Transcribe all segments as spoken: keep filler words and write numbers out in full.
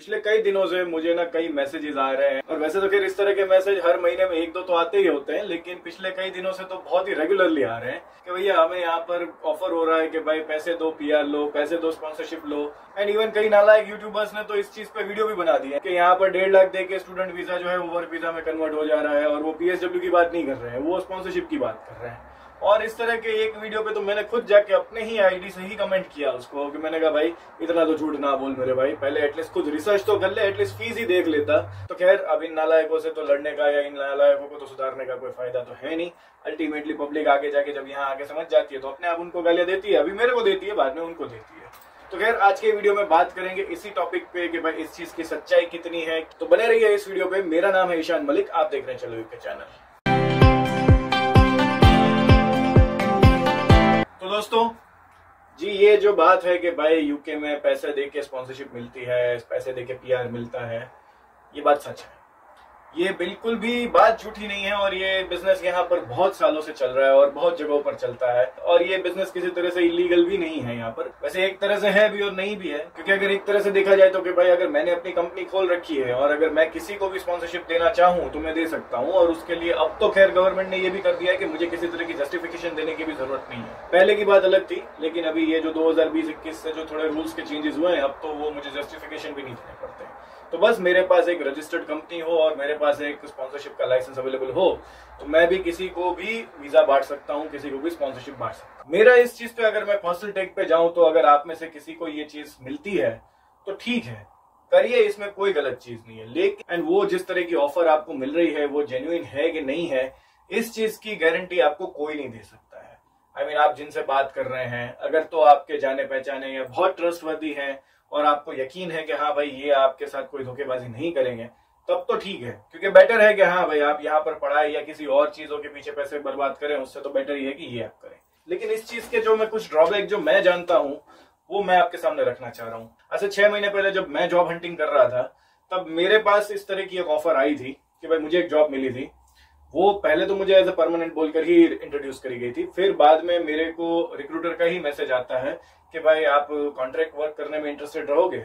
पिछले कई दिनों से मुझे ना कई मैसेजेस आ रहे हैं, और वैसे तो खैर इस तरह के मैसेज हर महीने में एक दो तो आते ही होते हैं, लेकिन पिछले कई दिनों से तो बहुत ही रेगुलरली आ रहे हैं कि भैया हमें यहाँ पर ऑफर हो रहा है कि भाई पैसे दो, पीआर लो, पैसे दो, स्पॉन्सरशिप लो। एंड इवन कई नालायक यूट्यूबर्स ने तो इस चीज पे वीडियो भी बना दी है कि यहाँ पर डेढ़ लाख दे के स्टूडेंट वीजा जो है वो वर्क वीजा में कन्वर्ट हो जा रहा है, और वो पीएसडब्ल्यू की बात नहीं कर रहे हैं, वो स्पॉन्सरशिप की बात कर रहे हैं। और इस तरह के एक वीडियो पे तो मैंने खुद जाके अपने ही आईडी से ही कमेंट किया उसको कि मैंने कहा भाई इतना तो झूठ ना बोल मेरे भाई, पहले एटलीस्ट खुद रिसर्च तो कर ले, एटलीस्ट फीस ही देख लेता। तो खैर अब इन नालायकों से तो लड़ने का या इन नालायकों को तो सुधारने का कोई फायदा तो है नहीं। अल्टीमेटली पब्लिक आगे जाके जब यहाँ आके समझ जाती है तो अपने आप उनको गालियां देती है, अभी मेरे को देती है, बाद में उनको देती है। तो खैर आज के वीडियो में बात करेंगे इसी टॉपिक पे कि भाई इस चीज की सच्चाई कितनी है। तो बने रहिए इस वीडियो पे। मेरा नाम है ईशान मलिक, आप देख रहे हैं चलो यूके चैनल। तो दोस्तों जी, ये जो बात है कि भाई यूके में पैसे देके स्पॉन्सरशिप मिलती है, पैसे देके पीआर मिलता है, ये बात सच है। ये बिल्कुल भी बात झूठी नहीं है, और ये बिजनेस यहाँ पर बहुत सालों से चल रहा है और बहुत जगहों पर चलता है, और ये बिजनेस किसी तरह से इलीगल भी नहीं है यहाँ पर। वैसे एक तरह से है भी और नहीं भी है, क्योंकि अगर एक तरह से देखा जाए तो कि भाई अगर मैंने अपनी कंपनी खोल रखी है और अगर मैं किसी को भी स्पॉन्सरशिप देना चाहूँ तो मैं दे सकता हूँ, और उसके लिए अब तो खैर गवर्नमेंट ने ये भी कर दिया है कि मुझे किसी तरह की जस्टिफिकेशन देने की भी जरूरत नहीं है। पहले की बात अलग थी, लेकिन अभी ये जो दो हजार बीस इक्कीस से जो थोड़े रूल्स के चेंजेस हुए हैं, अब तो वो मुझे जस्टिफिकेशन भी नहीं देने पड़ते। तो बस मेरे पास एक रजिस्टर्ड कंपनी हो और मेरे पास एक स्पॉन्सरशिप का लाइसेंस अवेलेबल हो तो मैं भी किसी को भी वीजा बांट सकता हूँ, किसी को भी स्पॉन्सरशिप बांट सकता हूँ। मेरा इस चीज पे अगर मैं पर्सनल टेक पे जाऊं तो अगर आप में से किसी को ये चीज मिलती है तो ठीक है, करिए, इसमें कोई गलत चीज नहीं है। लेकिन एंड वो जिस तरह की ऑफर आपको मिल रही है वो जेन्युइन है कि नहीं है, इस चीज की गारंटी आपको कोई नहीं दे सकता है। आई मीन आप जिनसे बात कर रहे हैं अगर तो आपके जाने पहचाने या बहुत ट्रस्टवर्दी है और आपको यकीन है कि हाँ भाई ये आपके साथ कोई धोखेबाजी नहीं करेंगे, तब तो ठीक है, क्योंकि बेटर है कि हाँ भाई आप यहाँ पर पढ़ाई या किसी और चीजों के पीछे पैसे बर्बाद करें, उससे तो बेटर ही है कि ये आप करें। लेकिन इस चीज के जो मैं कुछ ड्रॉबैक जो मैं जानता हूँ वो मैं आपके सामने रखना चाह रहा हूँ। ऐसे छह महीने पहले जब मैं जॉब हंटिंग कर रहा था तब मेरे पास इस तरह की एक ऑफर आई थी कि भाई मुझे एक जॉब मिली थी। वो पहले तो मुझे एज ए परमानेंट बोलकर ही इंट्रोड्यूस करी गई थी, फिर बाद में मेरे को रिक्रूटर का ही मैसेज आता है कि भाई आप कॉन्ट्रैक्ट वर्क करने में इंटरेस्टेड रहोगे।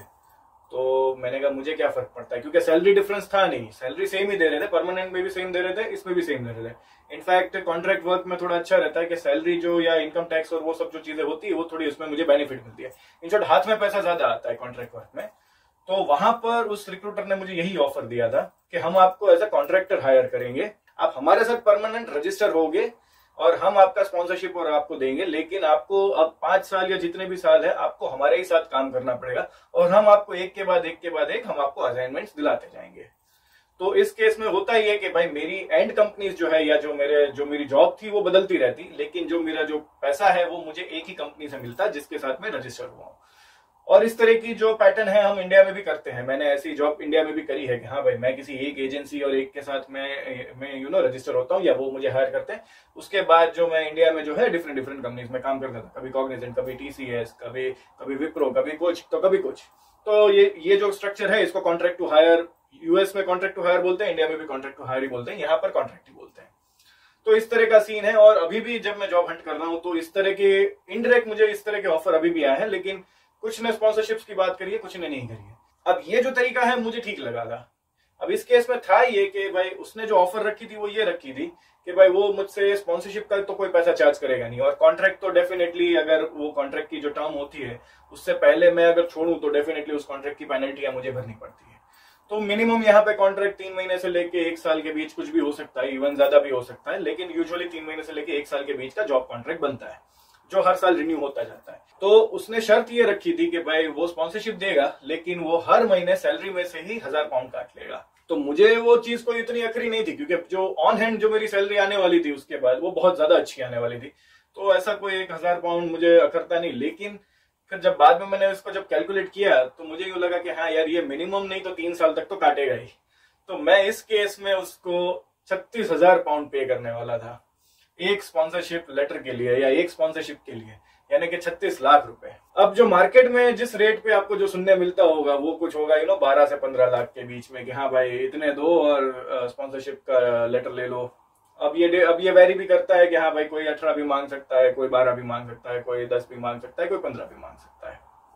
तो मैंने कहा मुझे क्या फर्क पड़ता है, क्योंकि सैलरी डिफरेंस था नहीं, सैलरी सेम ही दे रहे थे, परमानेंट में भी सेम दे रहे थे, इसमें भी सेम दे रहे थे। इनफैक्ट कॉन्ट्रैक्ट वर्क में थोड़ा अच्छा रहता है कि सैलरी जो या इनकम टैक्स और वो सब जो चीजें होती है वो थोड़ी उसमें मुझे बेनिफिट मिलती है। इन शॉर्ट हाथ में पैसा ज्यादा आता है कॉन्ट्रैक्ट वर्क में। तो वहां पर उस रिक्रूटर ने मुझे यही ऑफर दिया था कि हम आपको एज ए कॉन्ट्रैक्टर हायर करेंगे, आप हमारे साथ परमानेंट रजिस्टर होगे और हम आपका स्पॉन्सरशिप और आपको देंगे, लेकिन आपको अब पांच साल या जितने भी साल है आपको हमारे ही साथ काम करना पड़ेगा, और हम आपको एक के बाद एक के बाद एक हम आपको असाइनमेंट्स दिलाते जाएंगे। तो इस केस में होता ही है कि भाई मेरी एंड कंपनीज जो है या जो मेरे जो मेरी जॉब थी वो बदलती रहती, लेकिन जो मेरा जो पैसा है वो मुझे एक ही कंपनी से मिलता जिसके साथ मैं रजिस्टर हुआ हूँ। और इस तरह की जो पैटर्न है हम इंडिया में भी करते हैं। मैंने ऐसी जॉब इंडिया में भी करी है कि हाँ भाई मैं किसी एक एजेंसी और एक के साथ मैं मैं यू नो रजिस्टर होता हूँ या वो मुझे हायर करते हैं। उसके बाद जो मैं इंडिया में जो है डिफरेंट डिफरेंट कंपनीज में काम करता था, कभी कॉग्निजेंट, कभी टीसीएस, कभी कभी विप्रो, कभी कुछ तो कभी कुछ। तो ये ये जो स्ट्रक्चर है इसको कॉन्ट्रैक्ट टू हायर, यूएस में कॉन्ट्रैक्ट टू हायर बोलते हैं, इंडिया में भी कॉन्ट्रैक्ट टू हायर ही बोलते हैं, यहाँ पर कॉन्ट्रैक्ट ही बोलते हैं। तो इस तरह का सीन है। और अभी भी जब मैं जॉब हंट कर रहा हूँ तो इस तरह के इनडायरेक्ट मुझे इस तरह के ऑफर अभी भी आए हैं, लेकिन कुछ ने स्पॉन्सरशिप्स की बात करी है, कुछ ने नहीं करी है। अब ये जो तरीका है मुझे ठीक लगा था। अब इस केस में था ये कि भाई उसने जो ऑफर रखी थी वो ये रखी थी कि भाई वो मुझसे स्पॉन्सरशिप का तो कोई पैसा चार्ज करेगा नहीं, और कॉन्ट्रैक्ट तो डेफिनेटली अगर वो कॉन्ट्रैक्ट की जो टर्म होती है उससे पहले मैं अगर छोड़ूं तो डेफिनेटली उस कॉन्ट्रैक्ट की पेनल्टियां मुझे भरनी पड़ती है। तो मिनिमम यहाँ पे कॉन्ट्रैक्ट तीन महीने से लेके एक साल के बीच कुछ भी हो सकता है, इवन ज्यादा भी हो सकता है, लेकिन यूजुअली तीन महीने से लेके एक साल के बीच का जॉब कॉन्ट्रैक्ट बनता है जो हर साल रिन्यू होता जाता है। तो उसने शर्त ये रखी थी कि भाई वो स्पॉन्सरशिप देगा लेकिन वो हर महीने सैलरी में से ही हजार पाउंड काट लेगा। तो मुझे वो चीज कोई इतनी अखरी नहीं थी, क्योंकि जो ऑन हैंड जो मेरी सैलरी आने वाली थी उसके बाद वो बहुत ज्यादा अच्छी आने वाली थी, तो ऐसा कोई एक हजार पाउंड मुझे अखरता नहीं। लेकिन फिर जब बाद में मैंने उसको जब कैलकुलेट किया तो मुझे यूं लगा कि हाँ यार ये मिनिमम नहीं तो तीन साल तक तो काटेगा ही। तो मैं इस केस में उसको छत्तीस हजार पाउंड पे करने वाला था एक स्पॉन्सरशिप लेटर के लिए या एक स्पॉन्सरशिप के लिए, यानी कि छत्तीस लाख रुपए। अब जो मार्केट में जिस रेट पे आपको जो सुनने मिलता होगा वो कुछ होगा यू नो बारह से पंद्रह लाख के बीच में कि हाँ भाई इतने दो और स्पॉन्सरशिप का लेटर ले लो। अब ये अब ये वेरी भी करता है कि हाँ भाई कोई अठारह भी मांग सकता है, कोई बारह भी मांग सकता है, कोई दस भी मांग सकता है, कोई पंद्रह भी मांग सकता है।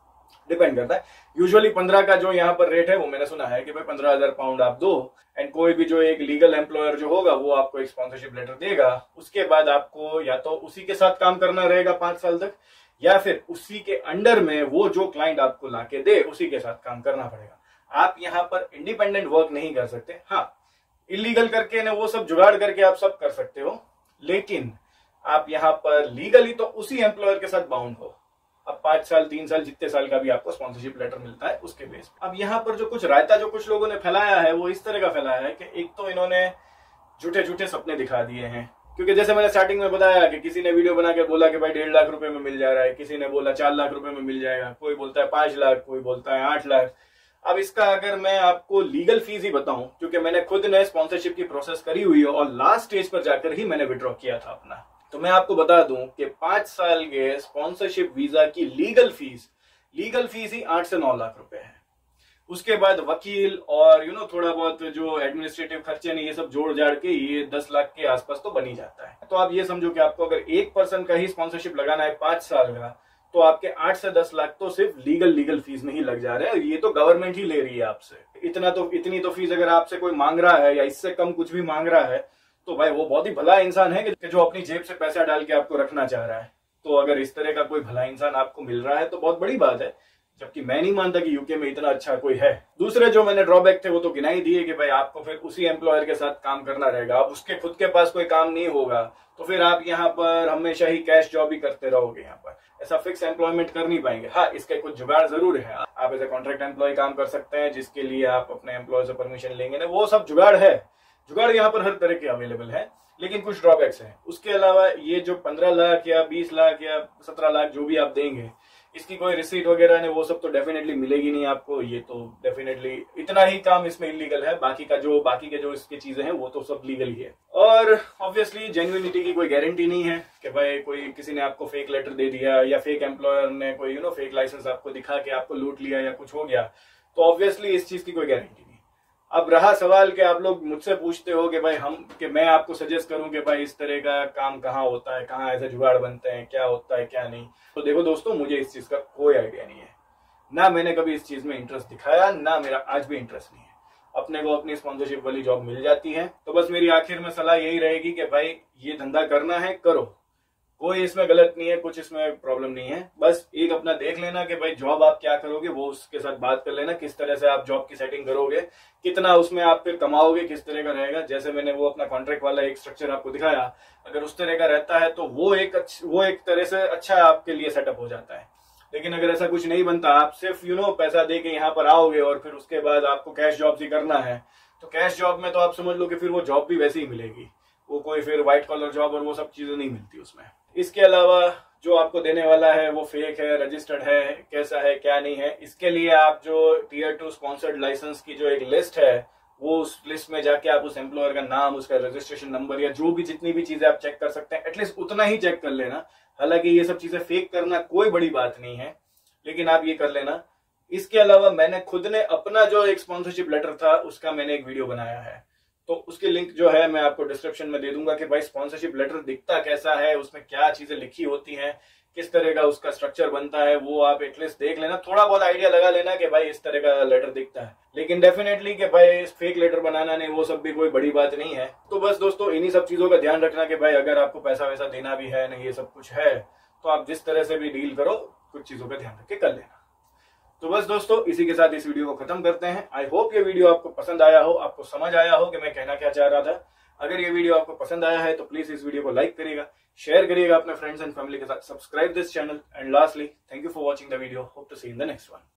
डिपेंड करता है। यूजुअली पंद्रह का जो यहाँ पर रेट है वो मैंने सुना है कि भाई पंद्रह हजार पाउंड आप दो, एंड कोई भी जो एक लीगल एम्प्लॉयर जो होगा वो आपको एक स्पॉन्सरशिप लेटर देगा। उसके बाद आपको या तो उसी के साथ काम करना रहेगा पांच साल तक, या फिर उसी के अंडर में वो जो क्लाइंट आपको लाके दे उसी के साथ काम करना पड़ेगा। आप यहाँ पर इंडिपेंडेंट वर्क नहीं कर सकते। हाँ, इलीगल करके ना वो सब जुगाड़ करके आप सब कर सकते हो, लेकिन आप यहाँ पर लीगली तो उसी एम्प्लॉयर के साथ बाउंड हो। अब पांच साल तीन साल जितने साल का भी आपको स्पॉन्सरशिप लेटर मिलता है उसके बेस पे। अब यहाँ पर जो कुछ रायता जो कुछ लोगों ने फैलाया है वो इस तरह का फैलाया है कि एक तो इन्होंने झूठे झूठे सपने दिखा दिए हैं, क्योंकि जैसे मैंने स्टार्टिंग में बताया कि किसी ने वीडियो बना के बोला कि भाई डेढ़ लाख रुपए में मिल जा रहा है, किसी ने बोला चार लाख रुपए में मिल जाएगा, कोई बोलता है पांच लाख, कोई बोलता है आठ लाख। अब इसका अगर मैं आपको लीगल फीस ही बताऊं, क्योंकि मैंने खुद ने स्पॉन्सरशिप की प्रोसेस करी हुई है और लास्ट स्टेज पर जाकर ही मैंने विड्रॉ किया था अपना, तो मैं आपको बता दूं कि पांच साल के स्पॉन्सरशिप वीजा की लीगल फीस लीगल फीस ही आठ से नौ लाख रुपए है। उसके बाद वकील और यू नो थोड़ा बहुत जो एडमिनिस्ट्रेटिव खर्चे नहीं, ये सब जोड़ जाड़ के ये दस लाख के आसपास तो बन ही जाता है। तो आप ये समझो कि आपको अगर एक पर्सन का ही स्पॉन्सरशिप लगाना है पांच साल का, तो आपके आठ से दस लाख तो सिर्फ लीगल लीगल फीस में ही लग जा रहे हैं। ये तो गवर्नमेंट ही ले रही है आपसे। इतना तो इतनी तो फीस अगर आपसे कोई मांग रहा है या इससे कम कुछ भी मांग रहा है तो भाई वो बहुत ही भला इंसान है कि जो अपनी जेब से पैसा डाल के आपको रखना चाह रहा है। तो अगर इस तरह का कोई भला इंसान आपको मिल रहा है तो बहुत बड़ी बात है, जबकि मैं नहीं मानता कि यूके में इतना अच्छा कोई है। दूसरे जो मैंने ड्रॉबैक थे वो तो गिना ही दिए कि भाई आपको फिर उसी एम्प्लॉयर के साथ काम करना रहेगा। अब उसके खुद के पास कोई काम नहीं होगा तो फिर आप यहाँ पर हमेशा ही कैश जॉब ही करते रहोगे। यहाँ पर ऐसा फिक्स एम्प्लॉयमेंट कर नहीं पाएंगे। हाँ, इसके कुछ जुगाड़ जरूर है। आप एज ए कॉन्ट्रैक्ट एम्प्लॉय काम कर सकते हैं, जिसके लिए आप अपने एम्प्लॉय से परमिशन लेंगे ना, वो सब जुगाड़ है। जुगाड़ यहाँ पर हर तरह के अवेलेबल है, लेकिन कुछ ड्रॉबैक्स हैं। उसके अलावा ये जो पंद्रह लाख या बीस लाख या सत्रह लाख जो भी आप देंगे, इसकी कोई रिसीट वगैरह ने वो सब तो डेफिनेटली मिलेगी नहीं आपको। ये तो डेफिनेटली इतना ही काम इसमें इलीगल है, बाकी का जो बाकी के जो इसकी चीजें हैं वो तो सब लीगल ही है। और ऑब्वियसली जेन्युइनिटी की कोई गारंटी नहीं है कि भाई कोई किसी ने आपको फेक लेटर दे दिया या फेक एम्प्लॉयर ने कोई यू नो फेक लाइसेंस आपको दिखा के आपको लूट लिया या कुछ हो गया, तो ऑब्वियसली इस चीज की कोई गारंटी नहीं। अब रहा सवाल कि आप लोग मुझसे पूछते हो कि भाई हम कि मैं आपको सजेस्ट करूं कि भाई इस तरह का काम कहाँ होता है, कहाँ ऐसे जुगाड़ बनते हैं, क्या होता है क्या नहीं। तो देखो दोस्तों, मुझे इस चीज का कोई आइडिया नहीं है, ना मैंने कभी इस चीज में इंटरेस्ट दिखाया, ना मेरा आज भी इंटरेस्ट नहीं है। अपने को अपनी स्पॉन्सरशिप वाली जॉब मिल जाती है। तो बस मेरी आखिर में सलाह यही रहेगी कि भाई ये धंधा करना है करो, कोई इसमें गलत नहीं है, कुछ इसमें प्रॉब्लम नहीं है। बस एक अपना देख लेना कि भाई जॉब आप क्या करोगे, वो उसके साथ बात कर लेना किस तरह से आप जॉब की सेटिंग करोगे, कितना उसमें आप फिर कमाओगे, किस तरह का रहेगा। जैसे मैंने वो अपना कॉन्ट्रैक्ट वाला एक स्ट्रक्चर आपको दिखाया, अगर उस तरह का रहता है तो वो एक वो एक तरह से अच्छा आपके लिए सेटअप हो जाता है। लेकिन अगर ऐसा कुछ नहीं बनता, आप सिर्फ यू नो पैसा दे के यहाँ पर आओगे और फिर उसके बाद आपको कैश जॉब ही करना है, तो कैश जॉब में तो आप समझ लो कि फिर वो जॉब भी वैसे ही मिलेगी, वो कोई फिर व्हाइट कॉलर जॉब और वो सब चीजें नहीं मिलती उसमें। इसके अलावा जो आपको देने वाला है वो फेक है, रजिस्टर्ड है, कैसा है क्या नहीं है, इसके लिए आप जो टीयर टू स्पॉन्सर्ड लाइसेंस की जो एक लिस्ट है, वो उस लिस्ट में जाके आप उस एम्प्लॉयर का नाम, उसका रजिस्ट्रेशन नंबर या जो भी जितनी भी चीजें आप चेक कर सकते हैं, एटलीस्ट उतना ही चेक कर लेना। हालांकि ये सब चीजें फेक करना कोई बड़ी बात नहीं है, लेकिन आप ये कर लेना। इसके अलावा मैंने खुद ने अपना जो एक स्पॉन्सरशिप लेटर था उसका मैंने एक वीडियो बनाया है, तो उसकी लिंक जो है मैं आपको डिस्क्रिप्शन में दे दूंगा कि भाई स्पॉन्सरशिप लेटर दिखता कैसा है, उसमें क्या चीजें लिखी होती हैं, किस तरह का उसका स्ट्रक्चर बनता है, वो आप एटलीस्ट देख लेना, थोड़ा बहुत आइडिया लगा लेना कि भाई इस तरह का लेटर दिखता है। लेकिन डेफिनेटली कि भाई फेक लेटर बनाना नहीं, वो सब भी कोई बड़ी बात नहीं है। तो बस दोस्तों, इन्हीं सब चीजों का ध्यान रखना कि भाई अगर आपको पैसा वैसा देना भी है नहीं, ये सब कुछ है, तो आप जिस तरह से भी डील करो, कुछ चीजों का ध्यान रख के कर लेना। तो बस दोस्तों, इसी के साथ इस वीडियो को खत्म करते हैं। आई होप ये वीडियो आपको पसंद आया हो, आपको समझ आया हो कि मैं कहना क्या चाह रहा था। अगर ये वीडियो आपको पसंद आया है तो प्लीज इस वीडियो को लाइक करिएगा, शेयर करिएगा अपने फ्रेंड्स एंड फैमिली के साथ, subscribe this channel, and lastly thank you for watching the video. Hope to see in the next one.